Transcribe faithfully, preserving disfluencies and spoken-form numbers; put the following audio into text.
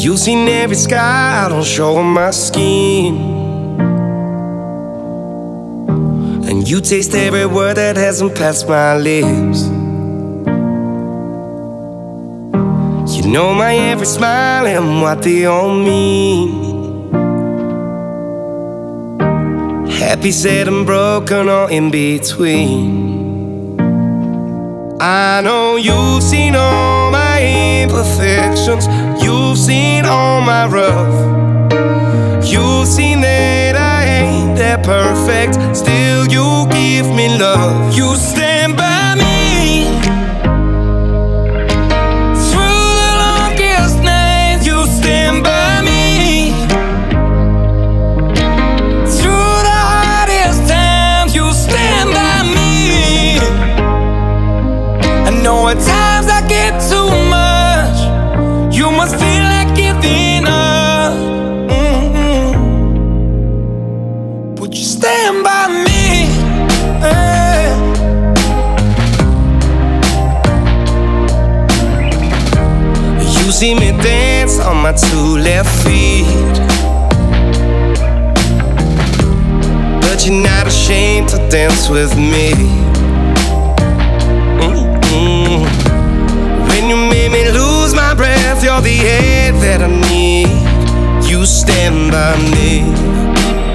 You've seen every sky I don't show on my skin, and you taste every word that hasn't passed my lips. You know my every smile and what they all mean. Happy, sad and broken, or in between. I know you've seen all my imperfections, you've seen all my rough. You've seen that I ain't that perfect, still you give me love. You stand by me through the longest nights. You stand by me through the hardest times. You stand by me. I know at times I get too much, you must feel like giving up. Mm-hmm. Would you stand by me? Hey. You see me dance on my two left feet, but you're not ashamed to dance with me. Mm-hmm. When you made me lose my breath, you're the air that I need. You stand by me.